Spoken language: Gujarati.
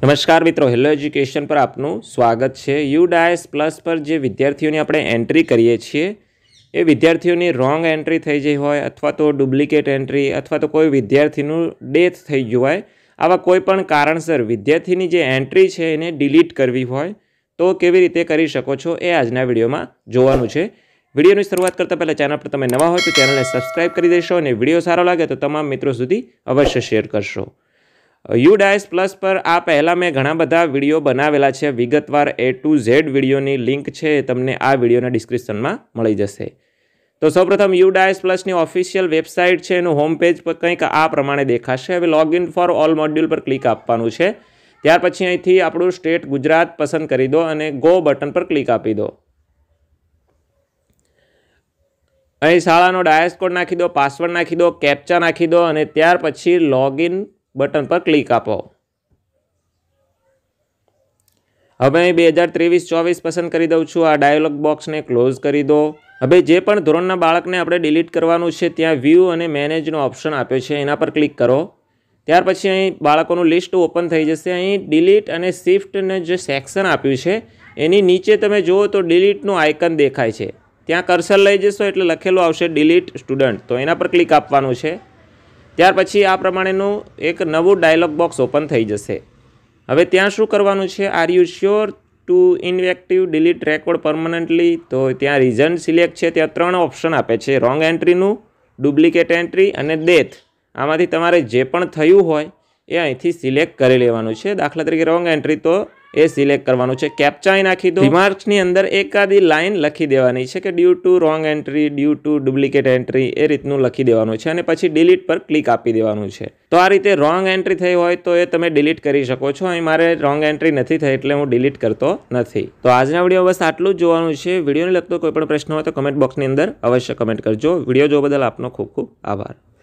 નમસ્કાર મિત્રો, હેલો એજ્યુકેશન પર આપનું સ્વાગત છે। યુડાયસ પ્લસ પર જે વિદ્યાર્થીઓની આપણે એન્ટ્રી કરીએ છીએ એ વિદ્યાર્થીઓની રોંગ એન્ટ્રી થઈ ગઈ હોય અથવા તો ડુપ્લિકેટ એન્ટ્રી અથવા તો કોઈ વિદ્યાર્થીનું ડેથ થઈ ગયું હોય, આવા કોઈ પણ કારણસર વિદ્યાર્થીની જે એન્ટ્રી છે એને ડિલીટ કરવી હોય તો કેવી રીતે કરી શકો છો એ આજના વિડીયોમાં જોવાનું છે। વિડીયોની શરૂઆત કરતાં પહેલાં ચેનલ પર તમે નવા હોય તો ચેનલને સબસ્ક્રાઈબ કરી દેશો અને વિડીયો સારો લાગે તો તમામ મિત્રો સુધી અવશ્ય શેર કરશો। યુડાયસ પ્લસ પર આ પહેલાં મેં ઘણા બધા વિડીયો બનાવેલા છે, વિગતવાર A to Z વિડીયોની લિંક છે તમને આ વિડીયોના ડિસ્ક્રિપ્શનમાં મળી જશે। તો સૌપ્રથમ યુડાયસ પ્લસની ઓફિશિયલ વેબસાઇટ છે, એનું હોમ પેજ પર કંઈક આ પ્રમાણે દેખાશે। હવે લોગિન ફોર ઓલ મોડ્યુલ પર ક્લિક આપવાનું છે। ત્યાર પછી અહીંથી આપણું સ્ટેટ ગુજરાત પસંદ કરી દો અને ગો બટન પર ક્લિક આપી દો। અહીં શાળાનો ડાયસ કોડ નાખી દો, પાસવર્ડ નાખી દો, કેપ્ચા નાખી દો અને ત્યાર પછી લોગિન બટન પર ક્લિક આપો। હવે અહીં 2023-24 પસંદ કરી દઉં છું। આ ડાયલોગ બોક્સને ક્લોઝ કરી દો। હવે જે પણ ધોરણના બાળકને આપણે ડિલીટ કરવાનું છે ત્યાં વ્યૂ અને મેનેજનો ઓપ્શન આપ્યો છે, એના પર ક્લિક કરો। ત્યાર પછી અહીં બાળકોનું લિસ્ટ ઓપન થઈ જશે। અહીં ડિલીટ અને શિફ્ટને જે સેક્શન આપ્યું છે એની નીચે તમે જુઓ તો ડિલીટનું આઇકન દેખાય છે, ત્યાં કર્સર લઈ જશો એટલે લખેલું આવશે ડિલીટ સ્ટુડન્ટ, તો એના પર ક્લિક આપવાનું છે। ત્યાર પછી આ પ્રમાણેનું એક નવું ડાયલોગ બોક્સ ઓપન થઈ જશે। હવે ત્યાં શું કરવાનું છે, are you sure to inactive delete record permanently, તો ત્યાં રીઝન સિલેક્ટ છે, ત્યાં 3 ઓપ્શન આપે છે, રોંગ એન્ટ્રીનું, ડુપ્લિકેટ એન્ટ્રી અને ડેથ। આમાંથી તમારે જે પણ થયું હોય એ અહીંથી સિલેક્ટ કરી લેવાનું છે। દાખલા તરીકે રોંગ એન્ટ્રી તો એ સિલેક્ટ કરવાનું છે, કેપ્ચા નાખી દો। રિમાર્ક્સની અંદર એકાદી લાઇન લખી દેવાની છે કે due to wrong entry, due to duplicate entry, એ રીતનું લખી દેવાનું છે અને પછી ડિલીટ પર ક્લિક આપી દેવાનું છે। તો આ રીતે રોંગ એન્ટ્રી થઈ હોય તો એ તમે ડિલીટ કરી શકો છો। અહીં મારે રોંગ એન્ટ્રી નથી થઈ એટલે હું ડિલીટ કરતો નથી। તો આજના વિડીયો બસ આટલું જ જોવાનું છે। વિડીયોને લગતો કોઈ પણ પ્રશ્ન હોય તો કમેન્ટ બોક્સની અંદર અવશ્ય કમેન્ટ કરજો। વિડીયો જોવા બદલ આપનો ખૂબ ખૂબ આભાર।